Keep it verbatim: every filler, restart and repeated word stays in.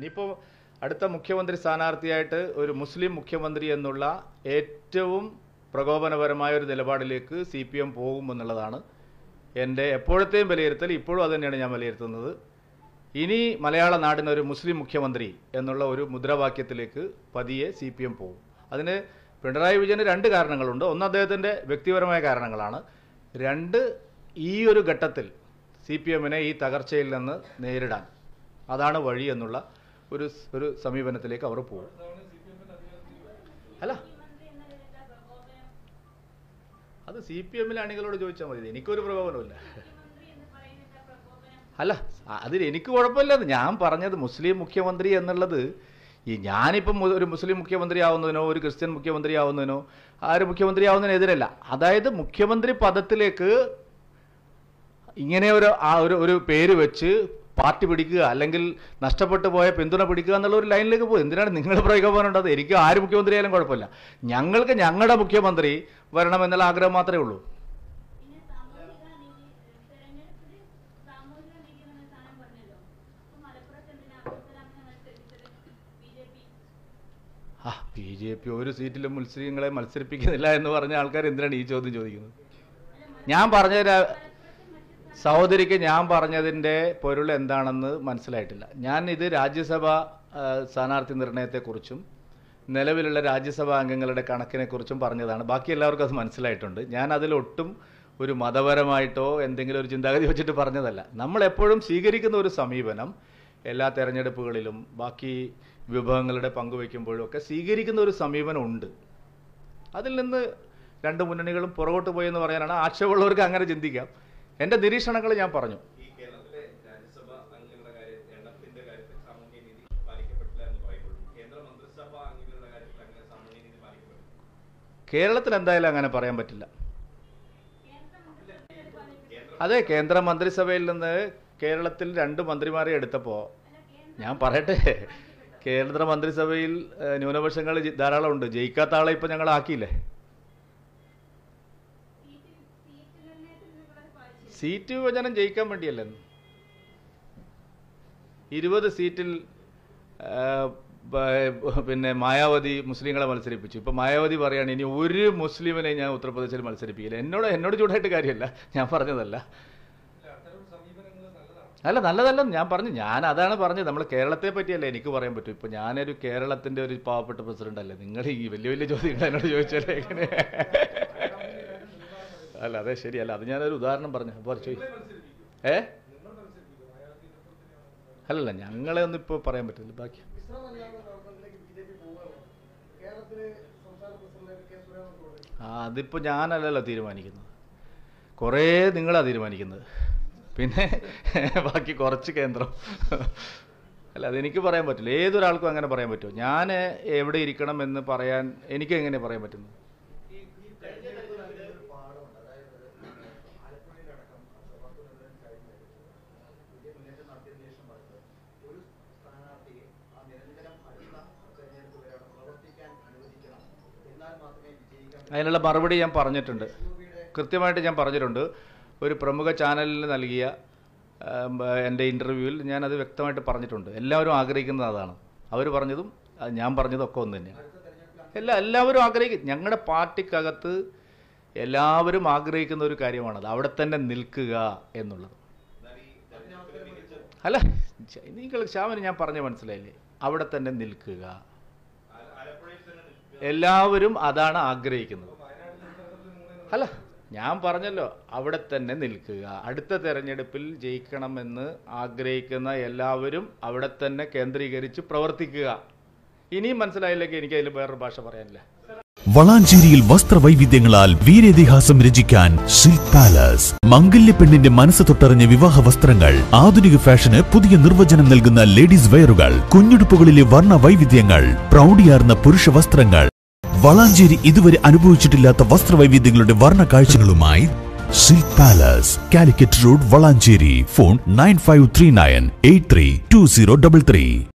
ഇനിയിപ്പോൾ അടുത്ത മുഖ്യമന്ത്രി സ്ഥാനാർത്ഥിയായിട്ട് ഒരു മുസ്ലിം മുഖ്യമന്ത്രി എന്നുള്ള ഏറ്റവും പ്രകോപനപരമായ ഒരു നിലപാടിലേക്ക് സി പി എം പോകുമെന്നുള്ളതാണ് എൻ്റെ എപ്പോഴത്തെയും വിലയിരുത്തൽ. ഇപ്പോഴും അത് തന്നെയാണ് ഞാൻ വിലയിരുത്തുന്നത്. ഇനി മലയാള നാടിനൊരു മുസ്ലിം മുഖ്യമന്ത്രി എന്നുള്ള ഒരു മുദ്രാവാക്യത്തിലേക്ക് പതിയെ സി പി എം പോകും. അതിന് പിണറായി വിജയന് രണ്ട് കാരണങ്ങളുണ്ട്. ഒന്ന് അദ്ദേഹത്തിൻ്റെ വ്യക്തിപരമായ കാരണങ്ങളാണ്. രണ്ട്, ഈ ഒരു ഘട്ടത്തിൽ സി പി എമ്മിനെ ഈ തകർച്ചയിൽ നിന്ന് നേരിടാൻ അതാണ് വഴി എന്നുള്ള ഒരു ഒരു സമീപനത്തിലേക്ക് അവർ പോകും. അല്ല, അത് സി പി എമ്മിലെ അണികളോട് ചോദിച്ചാൽ മതി. എനിക്കൊരു പ്രകോപനമില്ല. അല്ല, അതിൽ എനിക്ക് കുഴപ്പമില്ലെന്ന് ഞാൻ പറഞ്ഞത്. മുസ്ലിം മുഖ്യമന്ത്രി എന്നുള്ളത് ഈ ഞാനിപ്പം ഒരു മുസ്ലിം മുഖ്യമന്ത്രി ആവുന്നതിനോ ഒരു ക്രിസ്ത്യൻ മുഖ്യമന്ത്രി ആവുന്നതിനോ ആര് മുഖ്യമന്ത്രി ആവുന്നതിനെതിരല്ല. അതായത് മുഖ്യമന്ത്രി പദത്തിലേക്ക് ഇങ്ങനെ ഒരു ആ ഒരു ഒരു പേര് വെച്ച് പാർട്ടി പിടിക്കുക, അല്ലെങ്കിൽ നഷ്ടപ്പെട്ടു പോയ പിന്തുണ പിടിക്കുക എന്നുള്ള ഒരു ലൈനിലേക്ക് പോകും. എന്തിനാണ് നിങ്ങൾ പ്രകോപനമുണ്ടത്? എനിക്ക് ആര് മുഖ്യമന്ത്രി ആയാലും കുഴപ്പമില്ല. ഞങ്ങൾക്ക് ഞങ്ങളുടെ മുഖ്യമന്ത്രി വരണമെന്നുള്ള ആഗ്രഹം മാത്രമേ ഉള്ളൂ. ആ ബി ജെ പി ഒരു സീറ്റിലും മുസ്ലിങ്ങളെ മത്സരിപ്പിക്കുന്നില്ല എന്ന് പറഞ്ഞ ആൾക്കാർ എന്തിനാണ് ഈ ചോദ്യം ചോദിക്കുന്നത്? ഞാൻ പറഞ്ഞ സഹോദരിക്ക് ഞാൻ പറഞ്ഞതിൻ്റെ പൊരുൾ എന്താണെന്ന് മനസ്സിലായിട്ടില്ല. ഞാൻ ഇത് രാജ്യസഭാ സ്ഥാനാർത്ഥി നിർണയത്തെക്കുറിച്ചും നിലവിലുള്ള രാജ്യസഭാ അംഗങ്ങളുടെ കണക്കിനെക്കുറിച്ചും പറഞ്ഞതാണ്. ബാക്കി എല്ലാവർക്കും അത് മനസ്സിലായിട്ടുണ്ട്. ഞാൻ അതിലൊട്ടും ഒരു മതപരമായിട്ടോ എന്തെങ്കിലും ഒരു ചിന്താഗതി വെച്ചിട്ട് പറഞ്ഞതല്ല. നമ്മളെപ്പോഴും സ്വീകരിക്കുന്ന ഒരു സമീപനം എല്ലാ തെരഞ്ഞെടുപ്പുകളിലും ബാക്കി വിഭവങ്ങളുടെ പങ്കുവയ്ക്കുമ്പോഴും ഒക്കെ സ്വീകരിക്കുന്ന ഒരു സമീപനം ഉണ്ട്. അതിൽ നിന്ന് രണ്ട് മുന്നണികളും പുറകോട്ട് പോയെന്ന് പറയാനാണ് ആക്ഷേപമുള്ളവർക്ക് അങ്ങനെ ചിന്തിക്കാം. എൻ്റെ നിരീക്ഷണങ്ങൾ ഞാൻ പറഞ്ഞു. കേരളത്തിൽ എന്തായാലും അങ്ങനെ പറയാൻ പറ്റില്ല. അതെ, കേന്ദ്ര മന്ത്രിസഭയിൽ നിന്ന് കേരളത്തിൽ രണ്ട് മന്ത്രിമാരെ എടുത്തപ്പോൾ ഞാൻ പറയട്ടെ, കേന്ദ്ര മന്ത്രിസഭയിൽ ന്യൂനപക്ഷങ്ങൾ ധാരാളം ഉണ്ട്. ജയിക്കാത്ത ആളെ ഇപ്പം ഞങ്ങൾ ആക്കിയില്ലേ? സീറ്റ് വിഭജനം ജയിക്കാൻ വേണ്ടിയല്ലേ? ഇരുപത് സീറ്റിൽ പിന്നെ മായാവതി മുസ്ലിങ്ങളെ മത്സരിപ്പിച്ചു. ഇപ്പം മായാവതി പറയാണ് ഇനി ഒരു മുസ്ലിമിനെ ഞാൻ ഉത്തർപ്രദേശിൽ മത്സരിപ്പിക്കില്ല. എന്നോട് എന്നോട് ചൂടായിട്ട് കാര്യമല്ല, ഞാൻ പറഞ്ഞതല്ല. അല്ല, നല്ലതല്ലെന്ന് ഞാൻ പറഞ്ഞു. ഞാൻ അതാണ് പറഞ്ഞത്. നമ്മൾ കേരളത്തെ പറ്റിയല്ലേ എനിക്ക് പറയാൻ പറ്റും. ഇപ്പം ഞാനൊരു കേരളത്തിൻ്റെ ഒരു പാവപ്പെട്ട പ്രസിഡന്റ് അല്ലേ. നിങ്ങൾ ഈ വലിയ വലിയ ചോദ്യങ്ങൾ എന്നോട് ചോദിച്ചാലേ എങ്ങനെ? അല്ല, അതെ, ശരിയല്ല. അത് ഞാനൊരു ഉദാഹരണം പറഞ്ഞു. അപ്പോൾ ചോദിച്ചു ഏ അല്ലല്ല, ഞങ്ങളെ ഒന്നും ഇപ്പോൾ പറയാൻ പറ്റില്ല. ബാക്കി ആ അതിപ്പോൾ ഞാനല്ലല്ലോ തീരുമാനിക്കുന്നത്, കുറേ നിങ്ങളാണ് തീരുമാനിക്കുന്നത്. പിന്നെ ബാക്കി കുറച്ച് കേന്ദ്രം. അല്ല, അതെനിക്ക് പറയാൻ പറ്റില്ല. ഏതൊരാൾക്കും അങ്ങനെ പറയാൻ പറ്റുമോ? ഞാൻ എവിടെ ഇരിക്കണം എന്ന് പറയാൻ എനിക്ക് എങ്ങനെ പറയാൻ പറ്റുന്നത്? അതിനുള്ള മറുപടി ഞാൻ പറഞ്ഞിട്ടുണ്ട്, കൃത്യമായിട്ട് ഞാൻ പറഞ്ഞിട്ടുണ്ട്. ഒരു പ്രമുഖ ചാനലിന് നൽകിയ എൻ്റെ ഇൻ്റർവ്യൂവിൽ ഞാനത് വ്യക്തമായിട്ട് പറഞ്ഞിട്ടുണ്ട്. എല്ലാവരും ആഗ്രഹിക്കുന്നത് അതാണ്. അവർ പറഞ്ഞതും ഞാൻ പറഞ്ഞതും ഒക്കെ ഒന്ന് തന്നെയാണ്. എല്ലാ എല്ലാവരും ആഗ്രഹിക്കും. ഞങ്ങളുടെ പാർട്ടിക്കകത്ത് എല്ലാവരും ആഗ്രഹിക്കുന്ന ഒരു കാര്യമാണത്, അവിടെ തന്നെ നിൽക്കുക എന്നുള്ളത്. അല്ല, നിങ്ങൾ ശ്യാമന് ഞാൻ പറഞ്ഞ മനസ്സിലായില്ലേ? അവിടെ തന്നെ നിൽക്കുക. എല്ലാവരും അതാണ് ആഗ്രഹിക്കുന്നത്. അല്ല, ഞാൻ പറഞ്ഞല്ലോ, അവിടെ തന്നെ നിൽക്കുക. അടുത്ത തെരഞ്ഞെടുപ്പിൽ ജയിക്കണമെന്ന് ആഗ്രഹിക്കുന്ന എല്ലാവരും അവിടെ തന്നെ കേന്ദ്രീകരിച്ച് പ്രവർത്തിക്കുക. ഇനിയും മനസ്സിലായില്ലെങ്കിൽ എനിക്ക് അതിൽ വേറൊരു ഭാഷ പറയാനില്ല. വളാഞ്ചേരിയിൽ വസ്ത്രവൈവിധ്യങ്ങളാൽ വീരേതിഹാസം രചിക്കാൻ സിൽക്ക് പാലസ്. മംഗല്യ പെണ്ണിന്റെ മനസ്സ് തൊട്ടറിഞ്ഞ വിവാഹ വസ്ത്രങ്ങൾ, ആധുനിക ഫാഷന് പുതിയ നിർവചനം നൽകുന്ന ലേഡീസ് വെയറുകൾ, കുഞ്ഞുടുപ്പുകളിലെ വർണ്ണ വൈവിധ്യങ്ങൾ, പ്രൗഢിയാർന്ന പുരുഷ വസ്ത്രങ്ങൾ. വളാഞ്ചേരി ഇതുവരെ അനുഭവിച്ചിട്ടില്ലാത്ത വസ്ത്രവൈവിധ്യങ്ങളുടെ വർണ്ണ കാഴ്ചകളുമായി silk palace, Calicut road, Valanchery. Phone nine five three nine eight three two zero double three.